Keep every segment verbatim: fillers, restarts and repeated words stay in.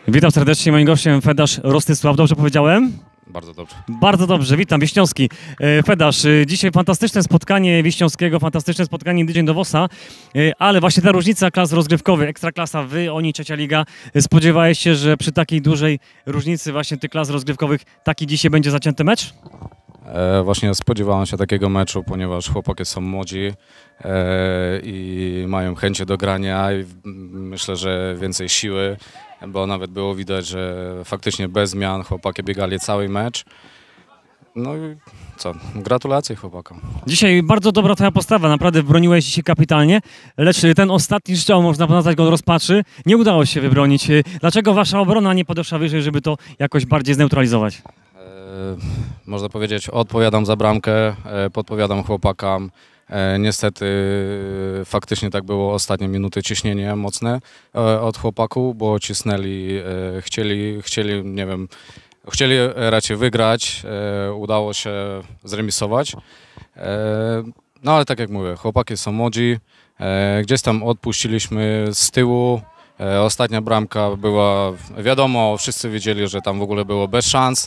Witam serdecznie, moim gościem Fedasz Rostysław, dobrze powiedziałem? Bardzo dobrze. Bardzo dobrze, witam, Wiśniowski. Fedasz, dzisiaj fantastyczne spotkanie Wiśniowskiego, fantastyczne spotkanie tydzień do Wosa, ale właśnie ta różnica klas rozgrywkowych, Ekstraklasa, wy, oni, trzecia liga. Spodziewałeś się, że przy takiej dużej różnicy właśnie tych klas rozgrywkowych taki dzisiaj będzie zacięty mecz? E, właśnie spodziewałem się takiego meczu, ponieważ chłopaki są młodzi e, i mają chęcie do grania i myślę, że więcej siły, bo nawet było widać, że faktycznie bez zmian chłopaki biegali cały mecz. No i co, gratulacje chłopakom. Dzisiaj bardzo dobra twoja postawa, naprawdę broniłeś dzisiaj kapitalnie, lecz ten ostatni strzał, można nazwać go rozpaczy, nie udało się wybronić. Dlaczego wasza obrona nie podeszła wyżej, żeby to jakoś bardziej zneutralizować? Można powiedzieć, odpowiadam za bramkę, podpowiadam chłopakom. Niestety faktycznie tak było, ostatnie minuty ciśnienie mocne od chłopaków, bo cisnęli, chcieli, chcieli, nie wiem, chcieli raczej wygrać, udało się zremisować. No ale tak jak mówię, chłopaki są młodzi, gdzieś tam odpuściliśmy z tyłu. Ostatnia bramka była, wiadomo, wszyscy wiedzieli, że tam w ogóle było bez szans.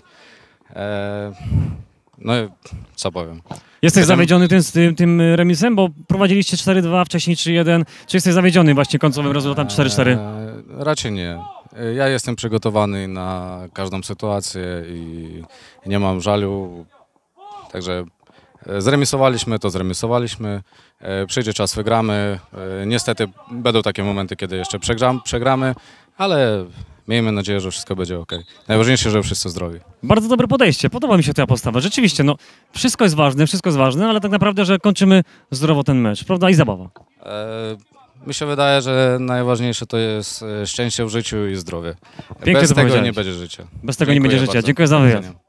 No i co powiem. Jesteś Jestem... zawiedziony tym, tym, tym remisem, bo prowadziliście cztery dwa, wcześniej trzy jeden. Czy jesteś zawiedziony właśnie końcowym rezultatem cztery cztery? Eee, raczej nie. Ja jestem przygotowany na każdą sytuację i nie mam żalu. Także zremisowaliśmy, to zremisowaliśmy. Przyjdzie czas, wygramy. Niestety będą takie momenty, kiedy jeszcze przegram, przegramy, ale miejmy nadzieję, że wszystko będzie ok. Najważniejsze, że wszyscy zdrowi. Bardzo dobre podejście, podoba mi się ta postawa. Rzeczywiście, no wszystko jest ważne, wszystko jest ważne, ale tak naprawdę, że kończymy zdrowo ten mecz, prawda? I zabawa. E, mi się wydaje, że najważniejsze to jest szczęście w życiu i zdrowie. Pięknie Bez tego nie będzie życia. Bez tego Dziękuję nie będzie życia. Bardzo. Dziękuję za wywiad.